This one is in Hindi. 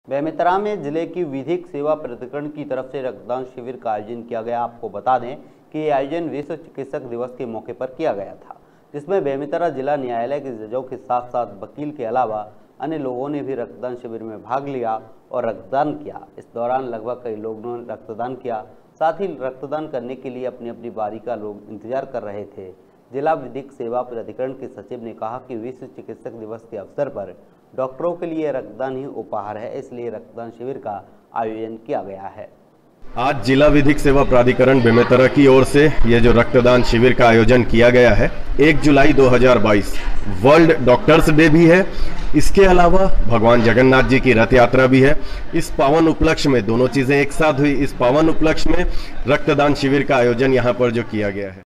बेमेतरा में जिले की विधिक सेवा प्राधिकरण की तरफ से रक्तदान शिविर का आयोजन किया गया। आपको बता दें कि ये आयोजन विश्व चिकित्सक दिवस के मौके पर किया गया था, जिसमें बेमेतरा जिला न्यायालय के जजों के साथ साथ वकील के अलावा अन्य लोगों ने भी रक्तदान शिविर में भाग लिया और रक्तदान किया। इस दौरान लगभग कई लोगों ने रक्तदान किया। साथ ही रक्तदान करने के लिए अपनी अपनी बारी का लोग इंतजार कर रहे थे। जिला विधिक सेवा प्राधिकरण के सचिव ने कहा कि विश्व चिकित्सक दिवस के अवसर पर डॉक्टरों के लिए रक्तदान ही उपहार है, इसलिए रक्तदान शिविर का आयोजन किया गया है। आज जिला विधिक सेवा प्राधिकरण बेमेतरा की ओर से ये जो रक्तदान शिविर का आयोजन किया गया है, 1 जुलाई 2022 वर्ल्ड डॉक्टर्स डे भी है। इसके अलावा भगवान जगन्नाथ जी की रथ यात्रा भी है। इस पावन उपलक्ष्य में दोनों चीजें एक साथ हुई। इस पावन उपलक्ष्य में रक्तदान शिविर का आयोजन यहाँ पर जो किया गया है।